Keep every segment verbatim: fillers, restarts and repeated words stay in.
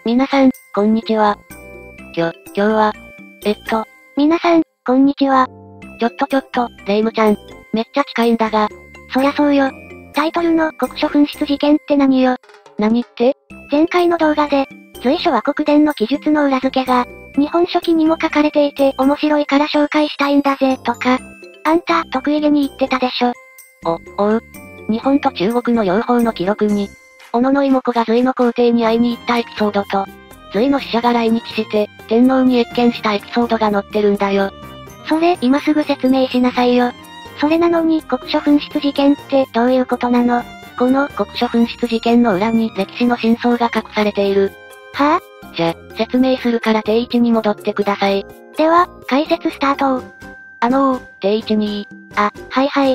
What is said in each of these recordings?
皆さん、こんにちは。きょ、今日は、えっと、 皆さん、こんにちは。 ちょっとちょっと、レイムちゃん、めっちゃ近いんだが、 そりゃそうよ。タイトルの国書紛失事件って何よ。 何って？ 前回の動画で、随所は国伝の記述の裏付けが、日本書紀にも書かれていて面白いから紹介したいんだぜ、とか、あんた、得意げに言ってたでしょ。 お、おう。日本と中国の両方の記録に、小野の妹子が隋の皇帝に会いに行ったエピソードと、隋の使者が来日して、天皇に謁見したエピソードが載ってるんだよ。 それ、今すぐ説明しなさいよ。それなのに国書紛失事件ってどういうことなの？ この国書紛失事件の裏に歴史の真相が隠されている。 はぁ、あ、じゃ、説明するから定位置に戻ってください。 では、解説スタート。 あのー、定位置にあ、はいはい。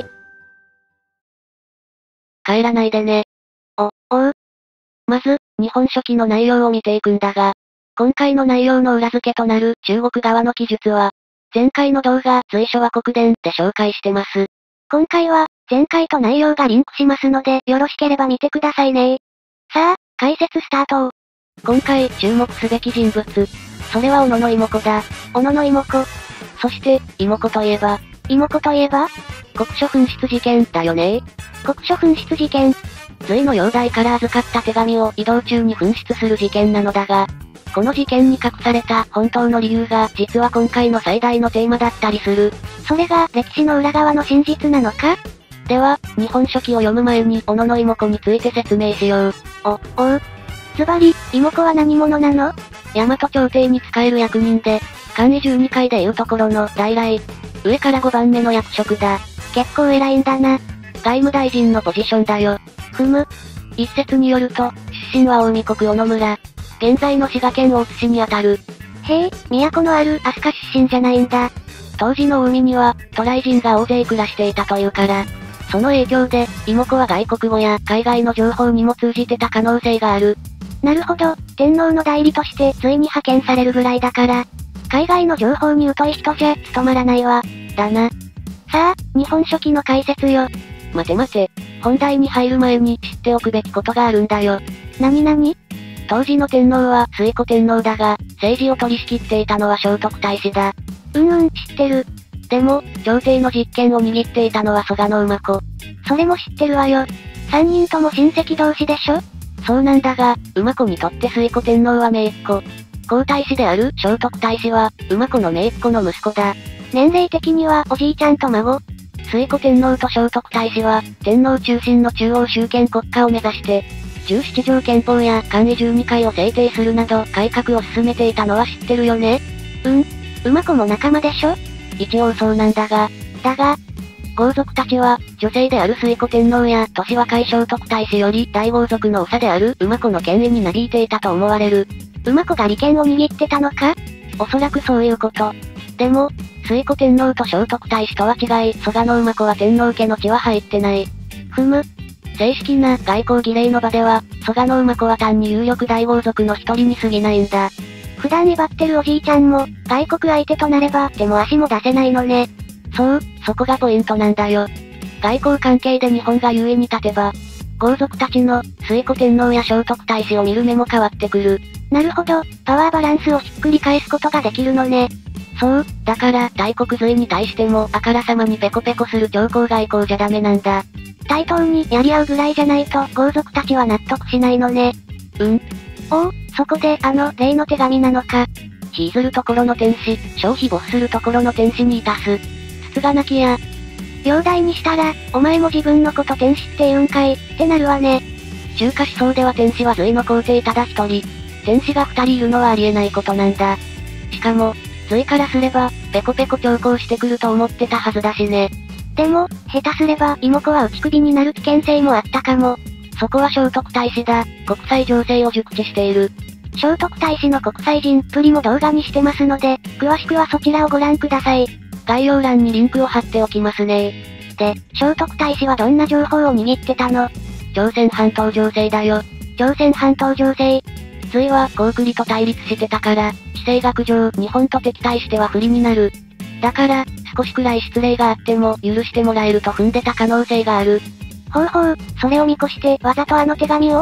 帰らないでね。 お、おう。 まず、日本書紀の内容を見ていくんだが、今回の内容の裏付けとなる中国側の記述は、前回の動画、随所は国伝で紹介してます。 今回は、前回と内容がリンクしますので、よろしければ見てくださいね。さあ、解説スタート。 今回注目すべき人物。それは小野の妹子だ。 小野の妹子。 そして、妹子といえば、 妹子といえば国書紛失事件だよね。 国書紛失事件。 隋の煬帝から預かった手紙を移動中に紛失する事件なのだが、この事件に隠された本当の理由が実は今回の最大のテーマだったりする。 それが歴史の裏側の真実なのか？ では、日本書紀を読む前に小野の妹子について説明しよう。 お、おう。ズバリ、妹子は何者なの？ 大和朝廷に仕える役人で、官位じゅうにかいでいうところの大来。上からごばんめの役職だ。 結構偉いんだな。 外務大臣のポジションだよ。 ふむ。 一説によると、出身は近江国小野村。現在の滋賀県大津市にあたる。 へえ、都のある飛鳥出身じゃないんだ。 当時の近江には、渡来人が大勢暮らしていたというから、その影響で、妹子は外国語や海外の情報にも通じてた可能性がある。 なるほど、天皇の代理として隋に派遣されるぐらいだから、海外の情報に疎い人じゃ務まらないわ。 だな。 さあ、日本書紀の解説よ。 待て待て、本題に入る前に知っておくべきことがあるんだよ。 なになに？ 当時の天皇は推古天皇だが、政治を取り仕切っていたのは聖徳太子だ。 うんうん、知ってる。 でも、朝廷の実権を握っていたのは蘇我の馬子。 それも知ってるわよ。三人とも親戚同士でしょ？ そうなんだが、馬子にとって推古天皇は姪っ子。皇太子である聖徳太子は、馬子の姪っ子の息子だ。 年齢的にはおじいちゃんと孫。 推古天皇と聖徳太子は、天皇中心の中央集権国家を目指して、じゅうなな条憲法や官位じゅうにかいを制定するなど改革を進めていたのは知ってるよね？ うん。馬子も仲間でしょ？ 一応そうなんだが。 だが、 豪族たちは、女性である推古天皇や年若い聖徳太子より大豪族の長である馬子の権威になびいていたと思われる。 馬子が利権を握ってたのか？ おそらくそういうこと。でも、推古天皇と聖徳太子とは違い、蘇我の馬子は天皇家の血は入ってない。 ふむ。 正式な外交儀礼の場では、蘇我の馬子は単に有力大豪族の一人に過ぎないんだ。 普段威張ってるおじいちゃんも、外国相手となれば手も足も出せないのね。 そう、そこがポイントなんだよ。外交関係で日本が優位に立てば、豪族たちの、推古天皇や聖徳太子を見る目も変わってくる。 なるほど、パワーバランスをひっくり返すことができるのね。 そう、だから、大国隋に対しても、あからさまにペコペコする強硬外交じゃダメなんだ。 対等にやり合うぐらいじゃないと、豪族たちは納得しないのね。 うん。 おお、そこで、あの、例の手紙なのか。 非ずるところの天使、消費没するところの天使にいたす。つつがなきや。 両代にしたら、お前も自分のこと天使って言うんかい、ってなるわね。 中華思想では天使は隋の皇帝ただ一人。天使が二人いるのはありえないことなんだ。しかも、隋からすれば、ペコペコ強行してくると思ってたはずだしね。 でも、下手すれば妹子は打ち首になる危険性もあったかも。 そこは聖徳太子だ。国際情勢を熟知している。 聖徳太子の国際人っぷりも動画にしてますので、詳しくはそちらをご覧ください。 概要欄にリンクを貼っておきますね。 で、聖徳太子はどんな情報を握ってたの？ 朝鮮半島情勢だよ。 朝鮮半島情勢。 隋は高句麗と対立してたから、地政学上日本と敵対しては不利になる。だから、少しくらい失礼があっても許してもらえると踏んでた可能性がある。 ほうほう、それを見越してわざとあの手紙を？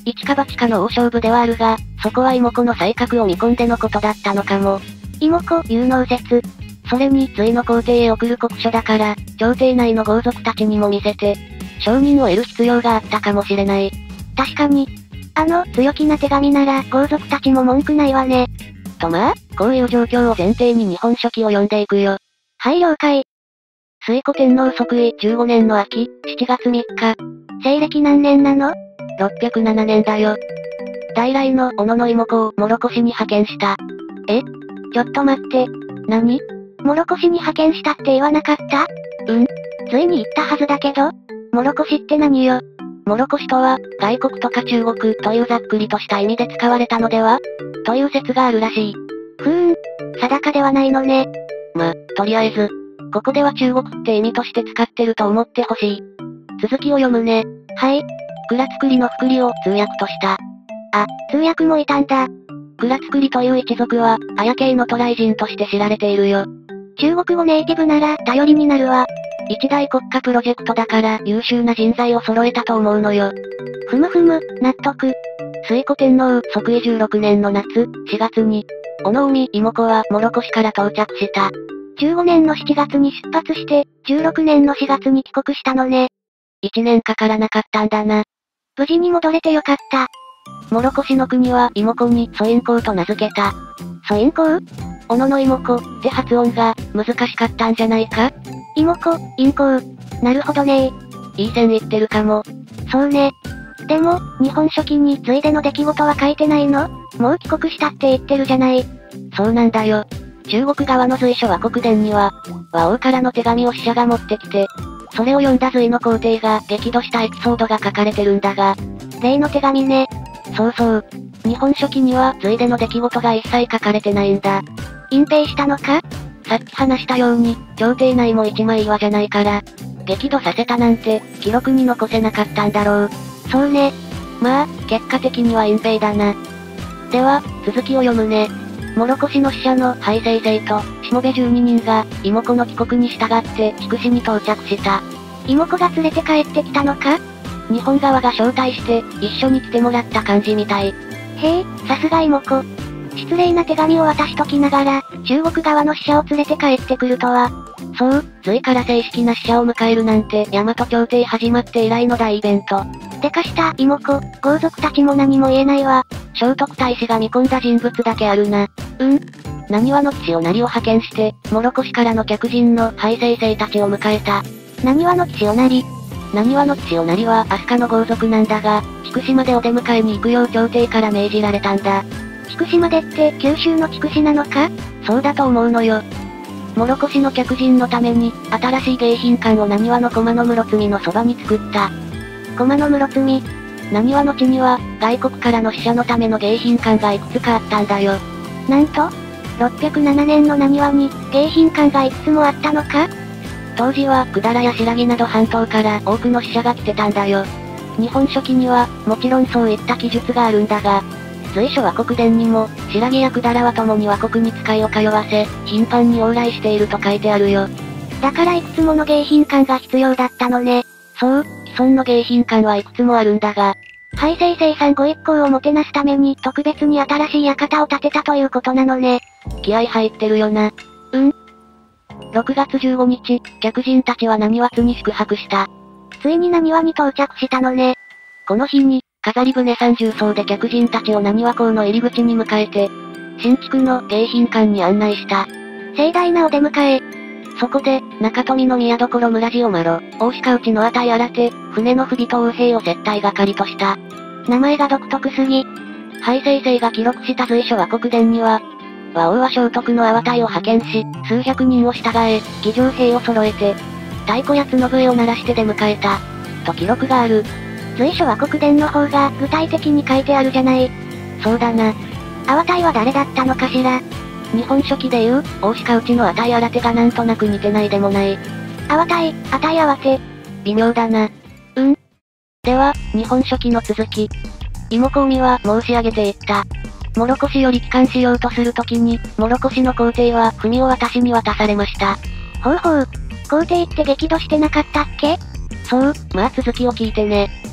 一か八かの大勝負ではあるが、そこは妹子の才覚を見込んでのことだったのかも。 妹子、有能説。 それに、隋の皇帝へ送る国書だから、朝廷内の豪族たちにも見せて、承認を得る必要があったかもしれない。 確かに。あの、強気な手紙なら、豪族たちも文句ないわね。 とまあ、こういう状況を前提に日本書紀を読んでいくよ。 はい、了解。 推古天皇即位じゅうごねんの秋、しちがつみっか。 西暦何年なの？ ろっぴゃくななねんだよ。大来の小野の妹子を諸越に派遣した。 え？ちょっと待って。 何？ 諸越に派遣したって言わなかった？ うん？ ついに言ったはずだけど、諸越って何よ？ 諸越とは、外国とか中国というざっくりとした意味で使われたのでは？という説があるらしい。 ふーん、定かではないのね。 ま、とりあえず、ここでは中国って意味として使ってると思ってほしい。続きを読むね。 はい。 蔵造りの福利を通訳とした。 あ、通訳もいたんだ。 蔵造りという一族は、綾系の渡来人として知られているよ。 中国語ネイティブなら頼りになるわ。 一大国家プロジェクトだから優秀な人材を揃えたと思うのよ。 ふむふむ、納得。 推古天皇即位じゅうろくねんの夏、しがつに、小野海妹子は諸越から到着した。 じゅうごねんのしちがつに出発して、じゅうろくねんのしがつに帰国したのね。 いちねんかからなかったんだな。 無事に戻れてよかった。 諸越の国は妹子に蘇院公と名付けた。 蘇院公？ 小野の妹子って発音が難しかったんじゃないか？ 妹子、院公。なるほどねー。いい線いってるかも。 そうね。でも、日本書紀についでの出来事は書いてないの？もう帰国したって言ってるじゃない。 そうなんだよ。中国側の随書和国伝には、和王からの手紙を使者が持ってきて、それを読んだ隋の皇帝が激怒したエピソードが書かれてるんだが、 例の手紙ね。 そうそう。日本書紀には隋での出来事が一切書かれてないんだ。 隠蔽したのか？ さっき話したように、朝廷内も一枚岩じゃないから、激怒させたなんて、記録に残せなかったんだろう。 そうね。 まあ、結果的には隠蔽だな。では、続きを読むね。諸越の使者のハイセイセイと、しもべじゅうににんが、妹子の帰国に従って筑紫に到着した。 妹子が連れて帰ってきたのか？ 日本側が招待して、一緒に来てもらった感じみたい。 へえ、さすが妹子。失礼な手紙を渡しときながら、中国側の使者を連れて帰ってくるとは。 そう、隋から正式な使者を迎えるなんて、大和朝廷始まって以来の大イベント。 でかした妹子、豪族たちも何も言えないわ。 聖徳太子が見込んだ人物だけあるな。 うん。 浪速の騎士をなりを派遣して、諸越からの客人のハイセイセイたちを迎えた。 浪速の騎士をなり。 浪速の騎士をなりは飛鳥の豪族なんだが、筑紫までお出迎えに行くよう朝廷から命じられたんだ。 筑紫までって九州の筑紫なのか？ そうだと思うのよ。諸越の客人のために、新しい迎賓館を浪速の駒の室積のそばに作った。 駒の室積。 浪速の地には、外国からの使者のための迎賓館がいくつかあったんだよ。 なんとろっぴゃくななねんの浪速に、迎賓館がいくつもあったのか？ 当時は、百済や新羅など半島から多くの使者が来てたんだよ。日本書紀には、もちろんそういった記述があるんだが、随書和国伝にも、新羅や百済は共に和国に使いを通わせ、頻繁に往来していると書いてあるよ。 だからいくつもの迎賓館が必要だったのね。 そう、既存の迎賓館はいくつもあるんだが、 ハイセイセイさんご一行をもてなすために特別に新しい館を建てたということなのね。 気合入ってるよな。 うん。 ろくがつじゅうごにち、客人たちは浪速に宿泊した。 ついに浪速に到着したのね。 この日に、飾り船さんじゅうそうで客人たちを浪速港の入り口に迎えて、新築の迎賓館に案内した。 盛大なお出迎え。 そこで、中富の宮所村地をまろ、大鹿内の値新手、船の不備と右兵を接待係とした。 名前が独特すぎ。 ハイセイセイが記録した随書和国伝には、和王は聖徳の阿波隊を派遣し、数百人を従え、騎乗兵を揃えて、太鼓や角笛を鳴らして出迎えた。と記録がある。 随書和国伝の方が具体的に書いてあるじゃない。 そうだな。 阿波隊は誰だったのかしら。 日本書紀でいう、大鹿内の値新手がなんとなく似てないでもない。 阿波隊、値合わせ。 微妙だな。 うん。 では、日本書紀の続き。妹子海は申し上げていった。諸越より帰還しようとするときに、諸越の皇帝は文を私に渡されました。 ほうほう。皇帝って激怒してなかったっけ？ そう、まあ続きを聞いてね。し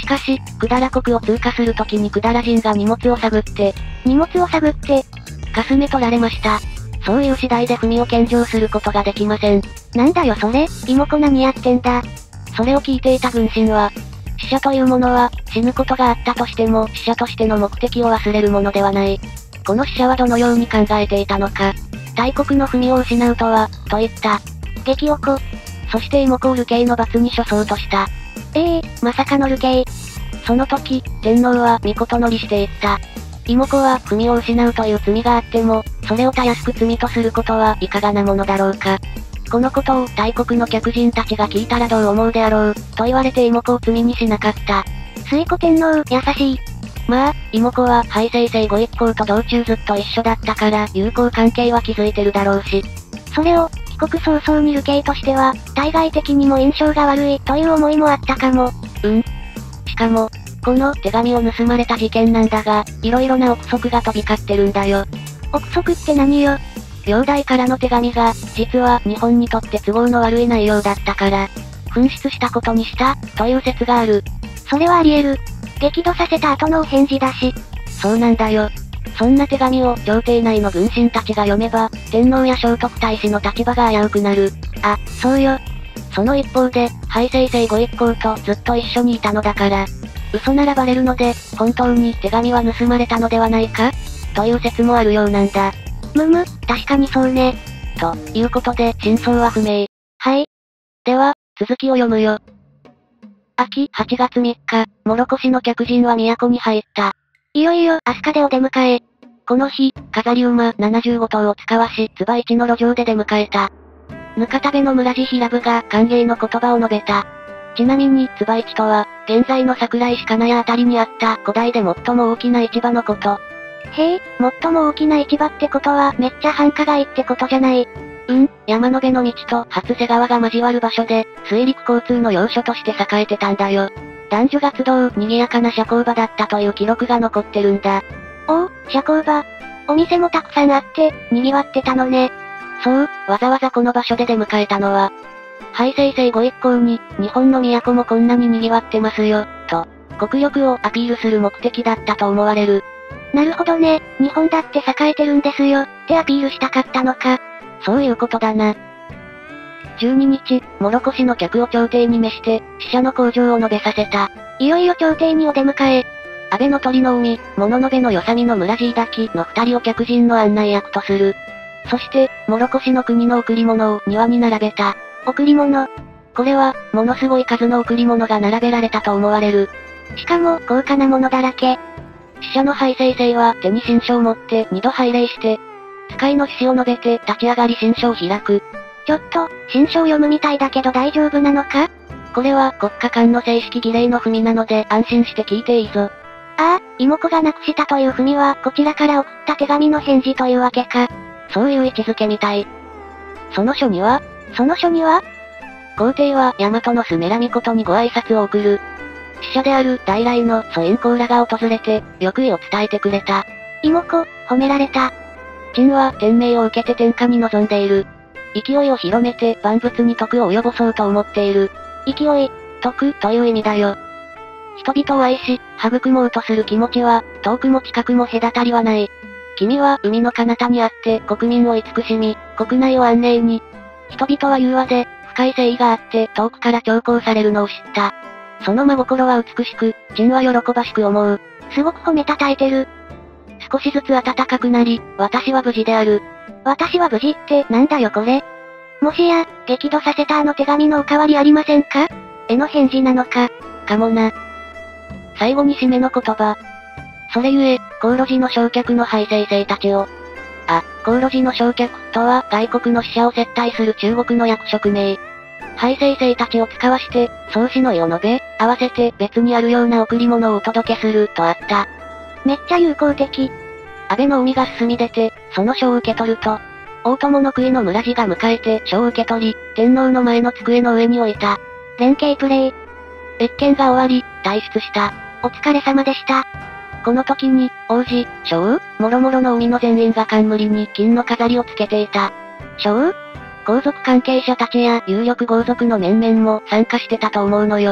かし、百済国を通過するときに百済人が荷物を探って、 荷物を探って、 かすめ取られました。そういう次第で文を献上することができません。 なんだよそれ、妹子何やってんだ。 それを聞いていた軍神は、死者というものは、死ぬことがあったとしても、死者としての目的を忘れるものではない。この死者はどのように考えていたのか。大国の文を失うとは、と言った。 激おこ。 そして妹子を流刑の罰に処そうとした。 ええー、まさかの流刑。 その時、天皇は御事乗りしていった。妹子は文を失うという罪があっても、それをたやすく罪とすることはいかがなものだろうか。このことを大国の客人たちが聞いたらどう思うであろう、と言われて妹子を罪にしなかった。 推古天皇、優しい。 まあ、妹子はハイセイセイご一行と道中ずっと一緒だったから、友好関係は築いてるだろうし。 それを、帰国早々に流刑としては、対外的にも印象が悪いという思いもあったかも。 うん。しかも、この手紙を盗まれた事件なんだが、色々な憶測が飛び交ってるんだよ。 憶測って何よ。 煬帝からの手紙が、実は日本にとって都合の悪い内容だったから、紛失したことにした、という説がある。 それはあり得る。激怒させた後のお返事だし。 そうなんだよ。そんな手紙を朝廷内の軍神たちが読めば、天皇や聖徳太子の立場が危うくなる。 あ、そうよ。 その一方で、ハイセイセイご一行とずっと一緒にいたのだから、嘘ならバレるので、本当に手紙は盗まれたのではないかという説もあるようなんだ。 むむ、確かにそうね。 ということで、真相は不明。 はい。 では、続きを読むよ。秋はちがつみっか、諸越の客人は都に入った。 いよいよ、飛鳥でお出迎え。 この日、飾り馬ななじゅうごとうを使わし、つば一の路上で出迎えた。ぬかたべの村地平部が歓迎の言葉を述べた。ちなみに、つば一とは、現在の桜井市金谷あたりにあった古代で最も大きな市場のこと。 へえ、最も大きな市場ってことはめっちゃ繁華街ってことじゃない。 うん、山辺の道と初瀬川が交わる場所で、水陸交通の要所として栄えてたんだよ。男女が集う賑やかな社交場だったという記録が残ってるんだ。 おお、社交場。お店もたくさんあって、賑わってたのね。 そう、わざわざこの場所で出迎えたのは、ハイセイセイご一行に、日本の都もこんなに賑わってますよ、と、国力をアピールする目的だったと思われる。 なるほどね、日本だって栄えてるんですよ、ってアピールしたかったのか。 そういうことだな。じゅうににち、諸越の客を朝廷に召して、使者の口上を述べさせた。 いよいよ朝廷にお出迎え。 安倍の鳥の海、物部のよさみの村地抱きの二人を客人の案内役とする。そして、諸越の国の贈り物を庭に並べた。 贈り物。 これは、ものすごい数の贈り物が並べられたと思われる。 しかも、高価なものだらけ。 使者のハイセイセイは手に新書を持って二度拝礼して、使いの詩を述べて立ち上がり新書を開く。 ちょっと、新書を読むみたいだけど大丈夫なのか？ これは国家間の正式儀礼の文なので安心して聞いていいぞ。 ああ、妹子がなくしたという文はこちらから送った手紙の返事というわけか。 そういう位置づけみたい。その書には、 その書には皇帝は大和のスメラミコトにご挨拶を送る。使者である大来の蘇円公らが訪れて、欲意を伝えてくれた。 妹子、褒められた。 陳は天命を受けて天下に臨んでいる。勢いを広めて万物に徳を及ぼそうと思っている。 勢い、 徳という意味だよ。人々を愛し、育もうとする気持ちは、遠くも近くも隔たりはない。君は海の彼方にあって国民を慈しみ、国内を安寧に。人々は融和で、深い誠意があって遠くから重宝されるのを知った。その真心は美しく、陳は喜ばしく思う。 すごく褒めたたえてる。 少しずつ暖かくなり、私は無事である。 私は無事って、なんだよこれ。もしや、激怒させたあの手紙のおかわりありませんか？への返事なのか。 かもな。最後に締めの言葉。それゆえ、航路寺の焼却のハイセイセイたちを。あ、航路寺の焼却とは外国の使者を接待する中国の役職名。ハイセイセイたちを使わして、創始の意を述べ、合わせて別にあるような贈り物をお届けするとあった。 めっちゃ友好的。 安倍の海が進み出て、その書を受け取ると、大友の杭の村地が迎えて書を受け取り、天皇の前の机の上に置いた。 連携プレイ。 謁見が終わり、退出した。 お疲れ様でした。 この時に、王子、将、もろもろの海の全員が冠に金の飾りをつけていた。将皇族関係者たちや有力豪族の面々も参加してたと思うのよ。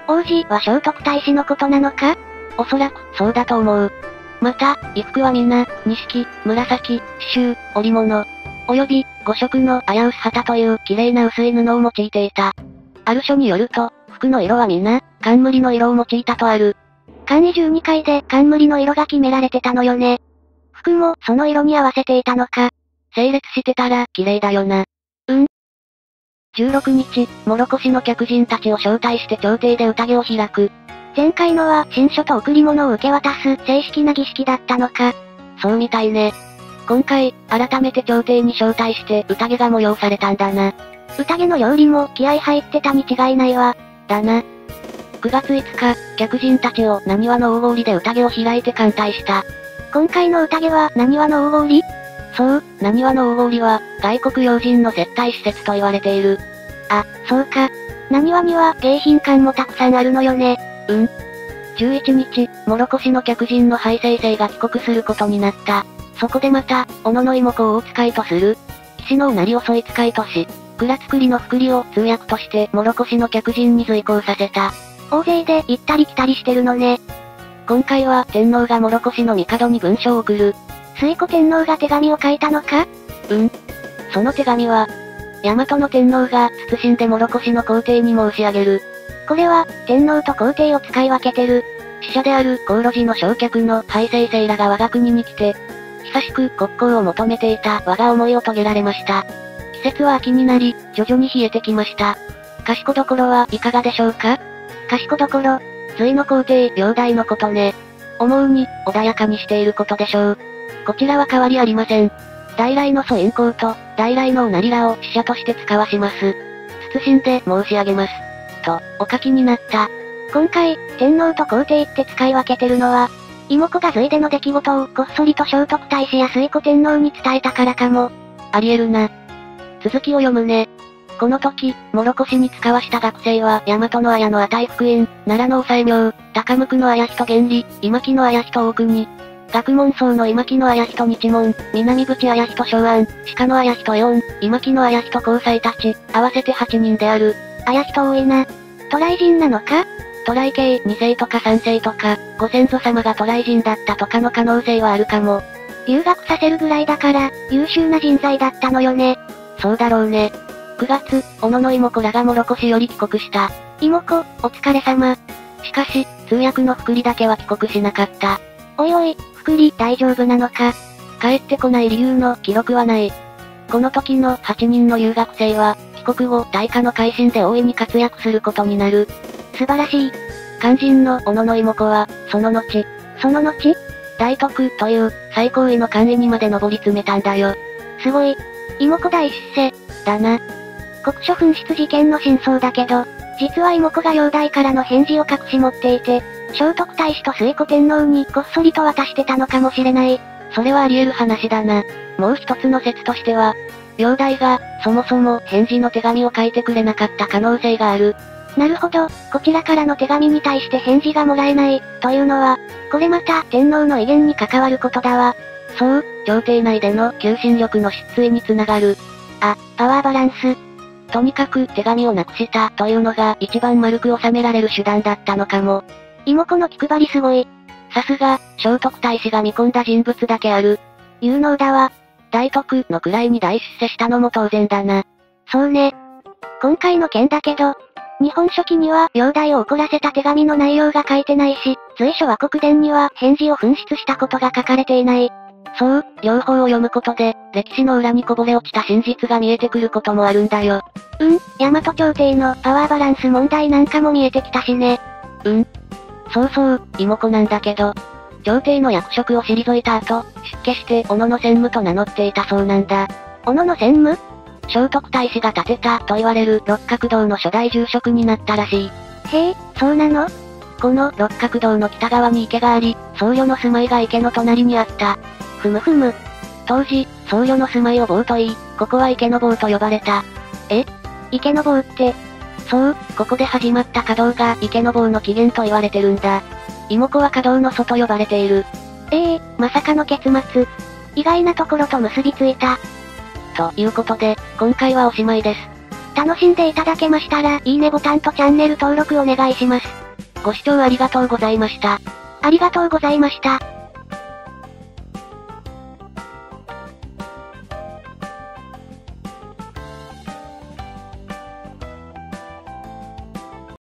王子は聖徳太子のことなのか？ おそらく、そうだと思う。また、衣服は皆、錦、紫、刺繍、織物、及び、五色の危うす旗という綺麗な薄い布を用いていた。ある書によると、服の色は皆、冠の色を用いたとある。 冠じゅうにかいで冠の色が決められてたのよね。服も、その色に合わせていたのか。 整列してたら、綺麗だよな。 うん。 じゅうろくにち、モロコシの客人たちを招待して朝廷で宴を開く。 前回のは、新書と贈り物を受け渡す、正式な儀式だったのか。 そうみたいね。今回、改めて朝廷に招待して、宴が催されたんだな。 宴の料理も、気合入ってたに違いないわ。 だな。くがついつか、客人たちを、浪速の大通で宴を開いて歓待した。 今回の宴は、浪速の大通？ そう、浪速の大通は、外国要人の接待施設と言われている。 あ、そうか。浪速には、迎賓館もたくさんあるのよね。 うん。じゅういちにち、モロコシの客人のハイセイセイが帰国することになった。そこでまた、小野の妹子を大使いとする。騎士のうなりを添い使いとし、蔵造りの福利を通訳として、モロコシの客人に随行させた。 大勢で行ったり来たりしてるのね。 今回は天皇がモロコシの帝に文書を送る。 推古天皇が手紙を書いたのか？ うん。その手紙は、大和の天皇が謹んでモロコシの皇帝に申し上げる。 これは、天皇と皇帝を使い分けてる。 使者である航路寺の焼却のハイセイセイらが我が国に来て、久しく国交を求めていた我が思いを遂げられました。季節は秋になり、徐々に冷えてきました。かしこどころはいかがでしょうか？ かしこどころ。 隋の皇帝、煬帝のことね。思うに、穏やかにしていることでしょう。こちらは変わりありません。大来の祖円公と、大来のうなりらを使者として使わします。謹んで申し上げます。と、お書きになった。 今回、天皇と皇帝って使い分けてるのは、妹子が隋での出来事をこっそりと聖徳太子や推古天皇に伝えたからかも。 ありえるな。続きを読むね。この時、モロコシに使わした学生は、大和の綾の値福院、奈良の抑明、高向の綾人原理、今木の綾人大国、学問僧の今木の綾人日門、南淵綾人昭安、鹿の綾人四、今木の綾人交際たち、合わせてはちにんである。 綾人多いな。渡来人なのか？ 渡来系に世とかさん世とか、ご先祖様が渡来人だったとかの可能性はあるかも。 留学させるぐらいだから、優秀な人材だったのよね。 そうだろうね。くがつ、小野の妹子らがモロコシより帰国した。 妹子、お疲れ様。 しかし、通訳の福利だけは帰国しなかった。 おいおい、福利大丈夫なのか？ 帰ってこない理由の記録はない。この時のはちにんの留学生は、帰国後大化の改新で大いに活躍することになる。 素晴らしい。 肝心の小野の妹子は、その後、 その後大徳という、最高位の官位にまで上り詰めたんだよ。 すごい。妹子大出世。 だな。 国書紛失事件の真相だけど、実は妹子が煬帝からの返事を隠し持っていて、聖徳太子と推古天皇にこっそりと渡してたのかもしれない。 それはあり得る話だな。もう一つの説としては、煬帝が、そもそも返事の手紙を書いてくれなかった可能性がある。 なるほど、こちらからの手紙に対して返事がもらえない、というのは、これまた天皇の威厳に関わることだわ。 そう、朝廷内での求心力の失墜につながる。 あ、パワーバランス。 とにかく手紙をなくしたというのが一番丸く収められる手段だったのかも。 妹子の気配りすごい。 さすが、聖徳太子が見込んだ人物だけある。 有能だわ。 大徳の位に大出世したのも当然だな。 そうね。今回の件だけど、日本書紀には煬帝を怒らせた手紙の内容が書いてないし、随書和国伝には返事を紛失したことが書かれていない。 そう、両方を読むことで、歴史の裏にこぼれ落ちた真実が見えてくることもあるんだよ。 うん、大和朝廷のパワーバランス問題なんかも見えてきたしね。 うん。そうそう、妹子なんだけど、朝廷の役職を退いた後、出家して小野の専務と名乗っていたそうなんだ。 小野の専務？ 聖徳太子が建てたと言われる六角堂の初代住職になったらしい。 へえ、そうなの？ この六角堂の北側に池があり、僧侶の住まいが池の隣にあった。 ふむふむ。 当時、僧侶の住まいを坊と言い、ここは池の坊と呼ばれた。 え？池の坊って？ そう、ここで始まった華道が池の坊の起源と言われてるんだ。妹子は華道の祖と呼ばれている。 ええー、まさかの結末。意外なところと結びついた。 ということで、今回はおしまいです。 楽しんでいただけましたら、いいねボタンとチャンネル登録お願いします。 ご視聴ありがとうございました。 ありがとうございました。